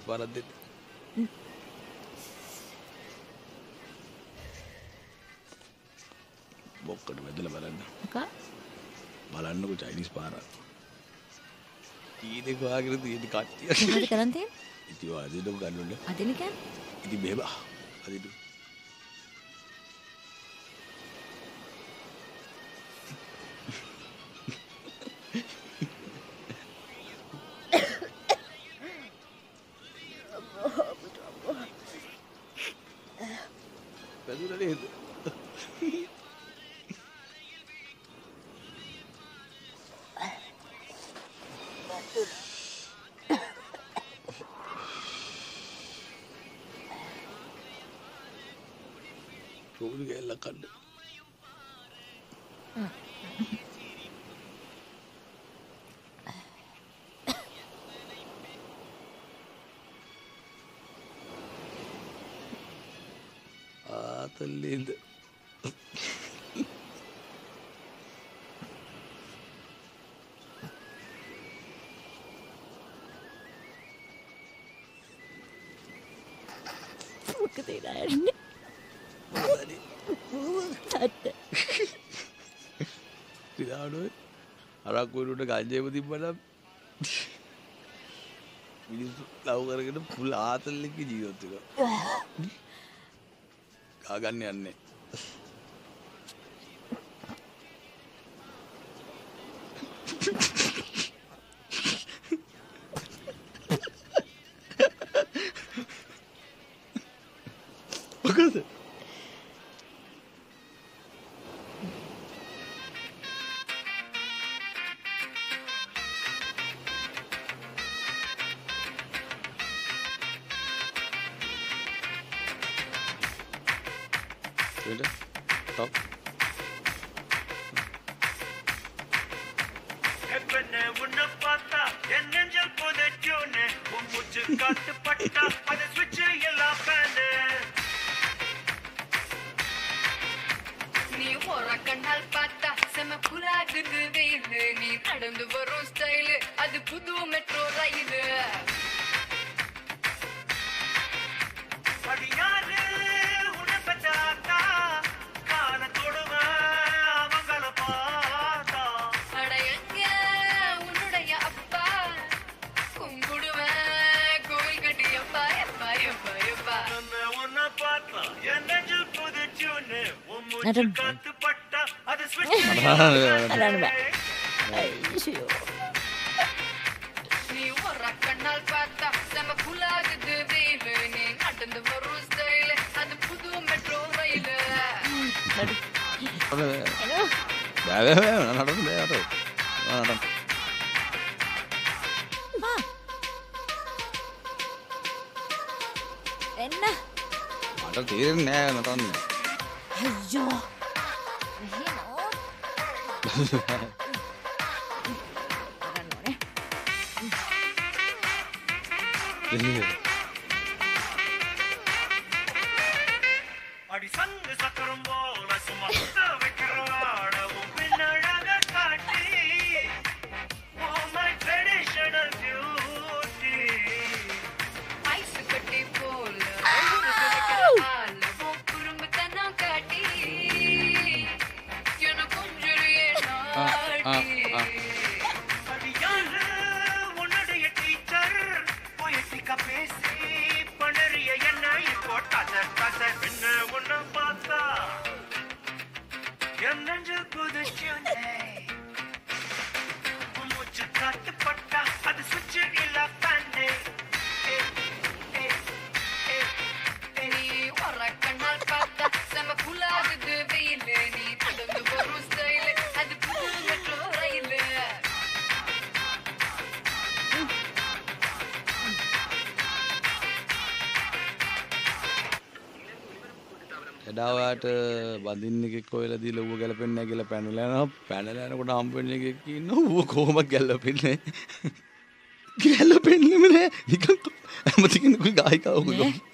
පාරක් දෙන්න. බොක්කට වැදලා බලන්න. මොකක්? බලන්නකො චයිනීස් පාරක්. ඊදේ කොහාගෙන තියෙන කට්ටිය. මොකද කරන් තියෙන්නේ? ඉතින් අදින්න ගන්නොල්ල. අදින්න කියන්නේ? ඉතින් බේබ. අදින්න. වැදුනා නේද? Probably get luck on it. The lid. Look at that. Tidak අරක් වලට ගංජේම තිබ්බනම් මිනිස්සු ලව් කරගෙන පුල් ආතල්ලක ජීවත් වෙනවා. ගාගන්න යන්නේ. මොකද? Top. මට තේරෙන්නේ නෑ නටන්න. අයියෝ. එහෙම. එදාට බඳින්න එකෙක් හොයලා දීලා ඌව ගැලපෙන්නේ නැහැ කියලා පැනලා යනවා. පැනලා යනකොට හම්බ වෙන එකෙක් ඉන්නවා. ඌව කොහොමද ගැලපෙන්නේ? ගැලපෙන්නේම නැහැ. නිකන් හැමතිකින් කුයි ගායිකාවෝ.